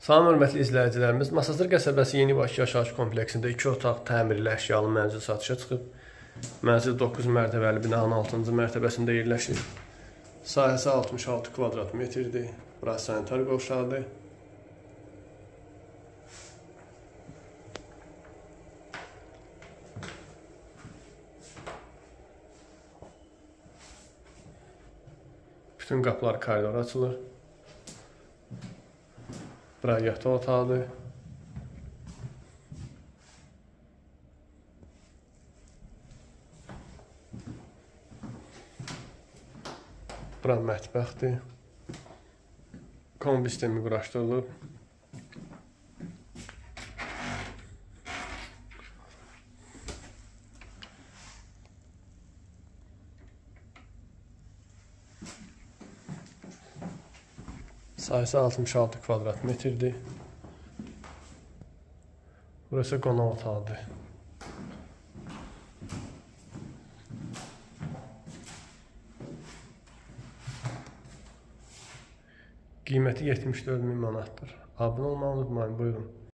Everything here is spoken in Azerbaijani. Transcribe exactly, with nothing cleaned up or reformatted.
Salam hörmətli izləyicilərimiz, Masazır qəsəbəsi Yeni Bakı yaşayış kompleksində iki otaq təmirli əşyalı mənzil satışa çıxıb. Mənzil doqquz mərtəbəli binanın altıncı mərtəbəsində yerləşir. Sahəsi altmış altı kvadrat metrdir. Burası sanitar qovşağı. Bütün qapılar koridora açılır. Bura yataq otağıdır. Bura mətbəxdir. Kombi sistemi quraşdırılıb. Sayısı altmış altı kvadrat metrdir. Burası qonaq otağıdır. Qiyməti yetmiş dörd min manatdır. Abunə olmağı unutmayın, buyurun.